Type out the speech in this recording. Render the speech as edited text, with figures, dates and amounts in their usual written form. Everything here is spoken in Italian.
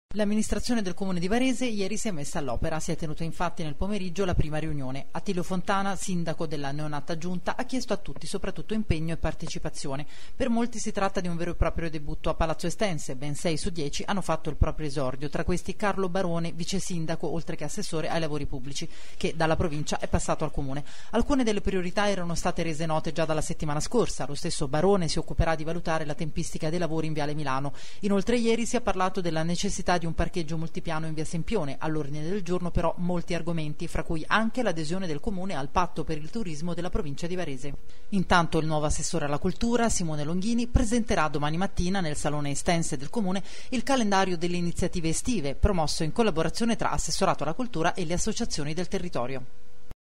L'amministrazione del Comune di Varese ieri si è messa all'opera. Si è tenuta infatti nel pomeriggio la prima riunione. Attilio Fontana, sindaco della neonata giunta, ha chiesto a tutti soprattutto impegno e partecipazione. Per molti si tratta di un vero e proprio debutto a Palazzo Estense. Ben 6 su 10 hanno fatto il proprio esordio, tra questi Carlo Barone, vice sindaco oltre che assessore ai lavori pubblici, che dalla provincia è passato al Comune. Alcune delle priorità erano state rese note già dalla settimana scorsa. Lo stesso Barone si occuperà di valutare la tempistica dei lavori in Viale Milano. Inoltre ieri si è parlato della necessità di un parcheggio multipiano in via Sempione. All'ordine del giorno però molti argomenti, fra cui anche l'adesione del Comune al patto per il turismo della provincia di Varese. Intanto il nuovo assessore alla cultura, Simone Longhini, presenterà domani mattina nel Salone Estense del Comune il calendario delle iniziative estive, promosso in collaborazione tra Assessorato alla Cultura e le associazioni del territorio.